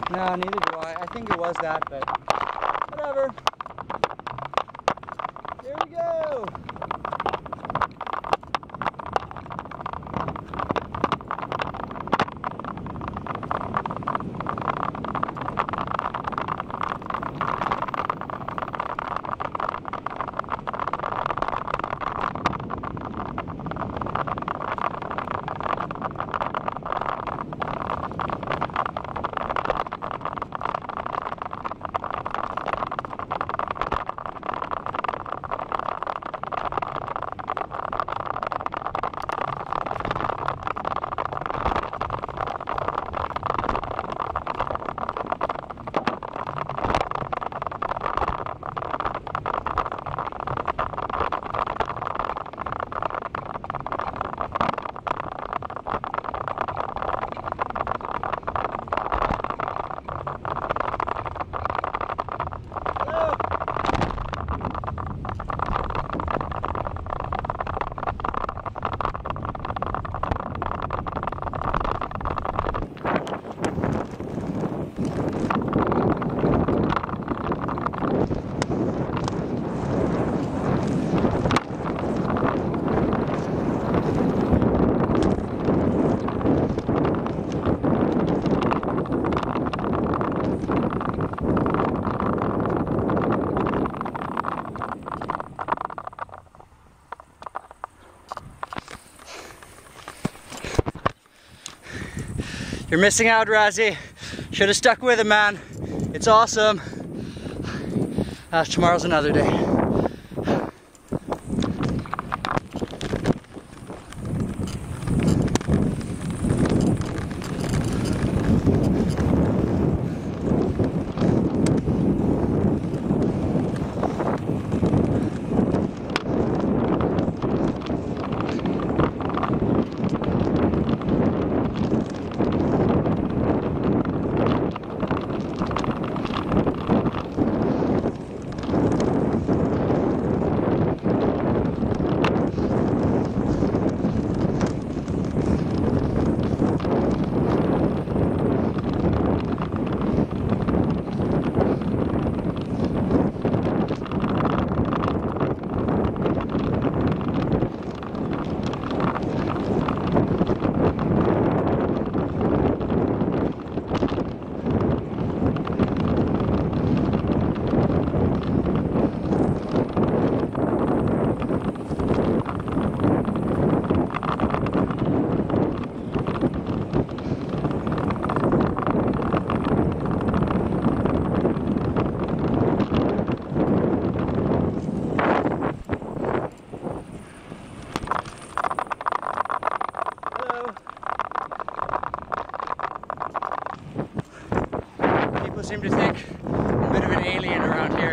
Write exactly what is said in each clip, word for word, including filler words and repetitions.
No, neither do I. I think it was that, but whatever. Here we go. You're missing out, Razzie. Should have stuck with it, man. It's awesome. Uh, tomorrow's another day. Seem to think I'm a bit of an alien around here.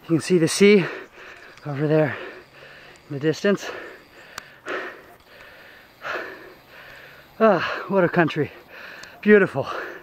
You can see the sea over there in the distance. Ah, what a country. Beautiful.